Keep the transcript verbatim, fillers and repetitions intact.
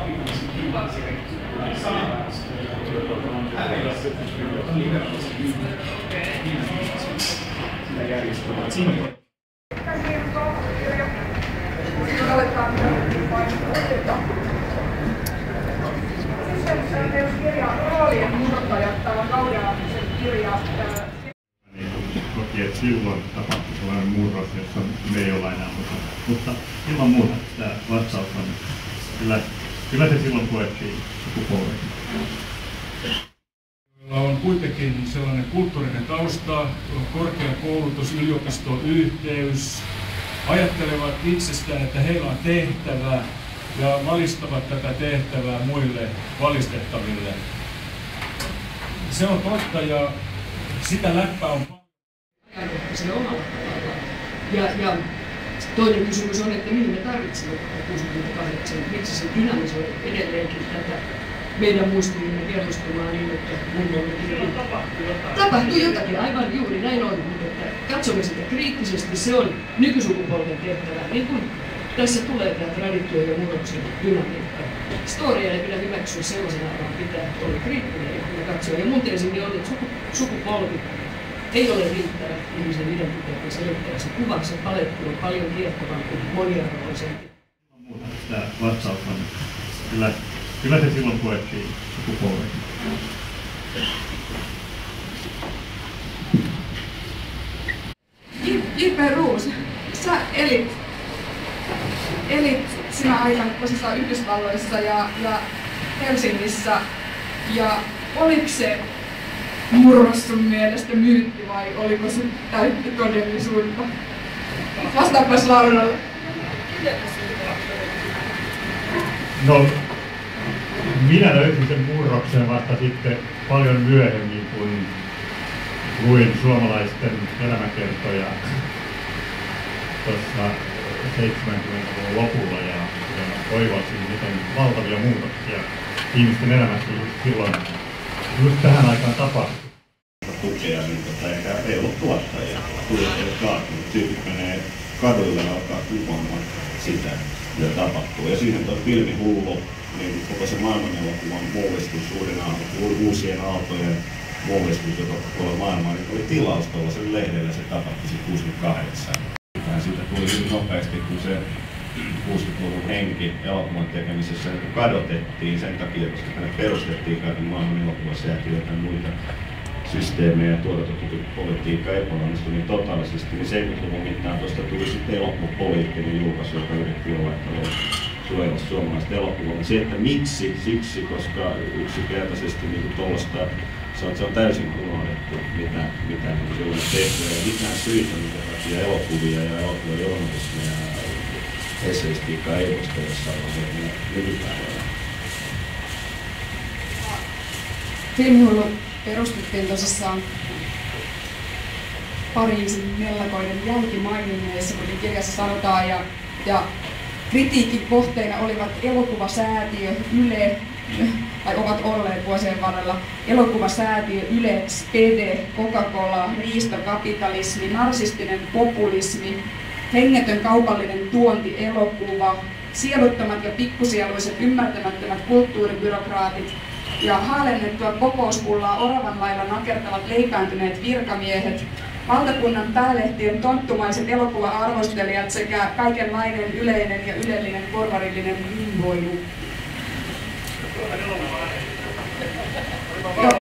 Toki, että silloin tapahtui sellainen murros, jossa me ei olla enää mukana. Mutta ilman muuta tämä vastaus on, kyllä, kyllä se silloin koettiin sukupolveksi. Meillä on kuitenkin sellainen kulttuurinen tausta, korkeakoulutus, yliopistoyhteys, ajattelevat itsestään, että heillä on tehtävä ja valistavat tätä tehtävää muille valistettaville. Se on totta ja sitä läppää on paljon. Ja, ja toinen kysymys on, että mihin me tarvitsemme kuusikymmentäkahdeksan, miksi se dynamisoi edelleenkin tätä meidän muistimme kerrostumaan niin, että mun tapahtui jotakin, aivan juuri näin on, mutta katsomme sitä kriittisesti, se on nykysukupolven tehtävä, niin kuin tässä tulee tämä traditio ja murroksen dynamiikka. Storia ei pidä hyväksyä sellaisena, vaan pitää olla kriittinen ja katsoa. Ja mun teesini on, että sukupolvi ei ole riittävä ihmisen identiteetin selittäjä. Se kuva, se paletti on paljon kiehtovampi, moniarvoisempi. Tämä vastaus on, kyllä, kyllä se silloin koettiin sukupolveksi. J P Roos, sä elit, elit sinä aikana tosissaan Yhdysvalloissa ja, ja Helsingissä. Ja oliko se murros sun mielestä myytti vai oliko se täyttä todellisuutta? Vastaapas Lauralle. No, minä löysin sen murroksen vasta sitten paljon myöhemmin, kun luin suomalaisten elämäkertoja tuossa seitsemänkymmentäluvun lopulla ja, ja oivalsin, miten valtavia muutoksia ihmisten elämässä silloin just tähän aikaan tapahtui. Tukea, niin tota, eikä ei ollut tuottajia. Tuottajat kaatunut, tyypit menee kaduille ja alkaa kuvaamaan sitä, mitä tapahtuu. Ja siihen tuo filmihullu, niin koko se maailmanelokuvan mullistus, suurin aalto, uusien aaltojen mullistus, joka tuolla maailmaa, niin oli tilaus tuollaiselle lehdelle, se tapahtui sitten kuusikymmentäkahdeksan. Siitä tuli hyvin nopeasti, kun se kuusikymmentäluvun henki elokuvan tekemisessä niin kadotettiin sen takia, koska tänne perustettiin kaiken maailman elokuvasäätiöitä ja muita systeemejä ja tuotantopolitiikka epäonnistui niin totaalisesti, niin seitsemänkymmentäluvun mittaan tuosta tuli sitten elokuvapoliittinen julkaisu, joka yritti olla, että suojella suomalaista elokuvaa. Se, että miksi? Siksi, koska yksinkertaisesti niin tuollaista se on, se on täysin unohdettu, mitä, mitä niin silloin tehty ja mitään syitä, mitä takia elokuvia ja elokuvan journalismia ja esseistiikkaa ei voisi tehdä sellaisia nykypäivänä. Filmihullu perustettiin tosissaan Pariisin mellakoiden jälkimainingeissa, kuten kirjassa sanotaan, ja, ja kritiikin kohteina olivat elokuvasäätiö, Yle, tai ovat olleet vuosien varrella, elokuvasäätiö, Yle, Spede, Coca-Cola, riistokapitalismi, narsistinen populismi, hengetön kaupallinen tuontielokuva, sieluttomat ja pikkusieluiset ymmärtämättömät kulttuuribyrokraatit ja haalennettua kokouspullaa oravan lailla nakertavat leipääntyneet virkamiehet, valtakunnan päälehtien tonttumaiset elokuva-arvostelijat sekä kaikenlainen yleinen ja ylellinen porvarillinen invoilu. Ja